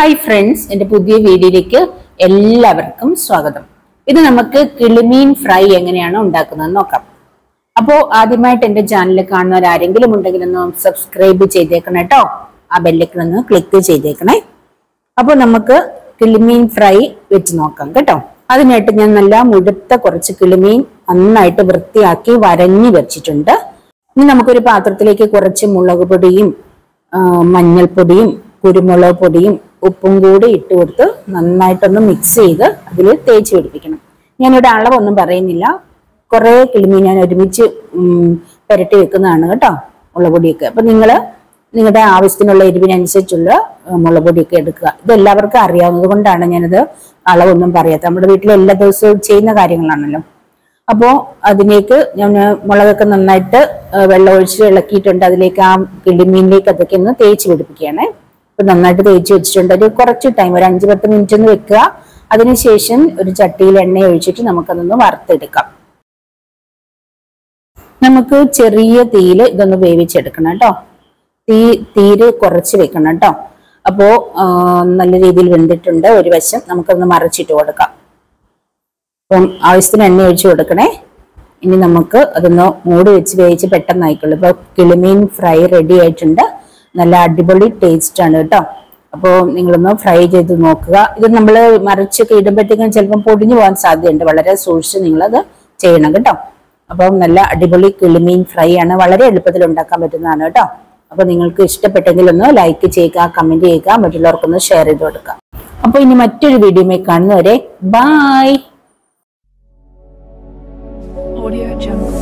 Hi friends, എൻ്റെ പുതിയ വീഡിയോയിലേക്ക് എല്ലാവർക്കും സ്വാഗതം. ഇത് നമുക്ക് കിളിമീൻ ഫ്രൈ എങ്ങനെയാണ് ഉണ്ടാക്കുന്നത് നോക്കാം. അപ്പോൾ ആദ്യമായിട്ട് എൻ്റെ ചാനൽ കാണുന്നവർ ആരെങ്കിലും ഉണ്ടെങ്കിൽ ഒന്ന് സബ്സ്ക്രൈബ് ചെയ്തേക്കണം കേട്ടോ. ആ ബെല്ലൈക്കൺ ഒന്ന് ക്ലിക്ക് ചെയ്തേക്കണേ. അപ്പോൾ നമുക്ക് കിളിമീൻ ഫ്രൈ വെച്ച് നോക്കാം കേട്ടോ. അതിനായിട്ട് ഞാൻ നല്ല മുഴുത്ത കുറച്ച് കിളിമീൻ നന്നായിട്ട് വൃത്തിയാക്കി വരഞ്ഞു വെച്ചിട്ടുണ്ട്. ഇനി നമുക്കൊരു പാത്രത്തിലേക്ക് കുറച്ച് മുളക് പൊടിയും മഞ്ഞൾപ്പൊടിയും കുരുമുളക് പൊടിയും ഉപ്പും കൂടി ഇട്ട് കൊടുത്ത് നന്നായിട്ടൊന്ന് മിക്സ് ചെയ്ത് അതിൽ തേച്ച് പിടിപ്പിക്കണം. ഞാനിവിടെ അളവൊന്നും പറയുന്നില്ല, കുറേ കിളിമീൻ ഞാൻ ഒരുമിച്ച് പുരട്ടി വെക്കുന്നതാണ് കേട്ടോ മുളക് പൊടിയൊക്കെ. അപ്പൊ നിങ്ങളുടെ ആവശ്യത്തിനുള്ള എരിവിനനുസരിച്ചുള്ള മുളക് പൊടിയൊക്കെ എടുക്കുക. ഇത് എല്ലാവർക്കും അറിയാവുന്നത് കൊണ്ടാണ് ഞാനത് അളവൊന്നും പറയാത്തത്. നമ്മുടെ വീട്ടിൽ എല്ലാ ദിവസവും ചെയ്യുന്ന കാര്യങ്ങളാണല്ലോ. അപ്പോൾ അതിലേക്ക് ഞാൻ മുളകൊക്കെ നന്നായിട്ട് വെള്ളം ഒഴിച്ച് ഇളക്കിയിട്ടുണ്ട്. അതിലേക്ക് ആ കിളിമീനിലേക്ക് അതൊക്കെ ഒന്ന് തേച്ച് പിടിപ്പിക്കുകയാണ്. ഇപ്പൊ നന്നായിട്ട് തേച്ച് വെച്ചിട്ടുണ്ട്. ഒരു കുറച്ച് ടൈം, ഒരു 5-10 മിനിറ്റ് ഒന്ന് വെക്കുക. അതിനുശേഷം ഒരു ചട്ടിയിൽ എണ്ണ ഒഴിച്ചിട്ട് നമുക്കതൊന്ന് വറുത്തെടുക്കാം. നമുക്ക് ചെറിയ തീയിൽ ഇതൊന്ന് വേവിച്ചെടുക്കണം കേട്ടോ. തീര് കുറച്ച് വെക്കണം കേട്ടോ. അപ്പോ നല്ല രീതിയിൽ വെന്തിട്ടുണ്ട്. ഒരു വശം നമുക്കൊന്ന് മറിച്ചിട്ട് കൊടുക്കാം. അപ്പം ആവശ്യത്തിന് എണ്ണ ഒഴിച്ച് കൊടുക്കണേ. ഇനി നമുക്ക് അതൊന്ന് മൂടി വെച്ച് വേവിച്ച് പെട്ടെന്ന് ആയിക്കോളൂ. ഇപ്പൊ കിളിമീൻ ഫ്രൈ റെഡി ആയിട്ടുണ്ട്. നല്ല അടിപൊളി ടേസ്റ്റ് ആണ് കേട്ടോ. അപ്പോൾ നിങ്ങളൊന്ന് ഫ്രൈ ചെയ്ത് നോക്കുക. ഇത് നമ്മൾ മറിച്ചൊക്കെ ഇടുമ്പോഴത്തേക്കും ചിലപ്പോൾ പൊടിഞ്ഞു പോകാൻ സാധ്യതയുണ്ട്. വളരെ സൂക്ഷിച്ച് നിങ്ങളത് ചെയ്യണം കേട്ടോ. അപ്പം നല്ല അടിപൊളി കിളിമീൻ ഫ്രൈ ആണ്. വളരെ എളുപ്പത്തിൽ ഉണ്ടാക്കാൻ പറ്റുന്നതാണ് കേട്ടോ. അപ്പൊ നിങ്ങൾക്ക് ഇഷ്ടപ്പെട്ടെങ്കിൽ ഒന്ന് ലൈക്ക് ചെയ്യുക, കമന്റ് ചെയ്യുക, മറ്റുള്ളവർക്കൊന്ന് ഷെയർ ചെയ്ത് കൊടുക്കുക. അപ്പൊ ഇനി മറ്റൊരു വീഡിയോയിൽ കാണുന്നവരെ ബൈ. Audio Jungle.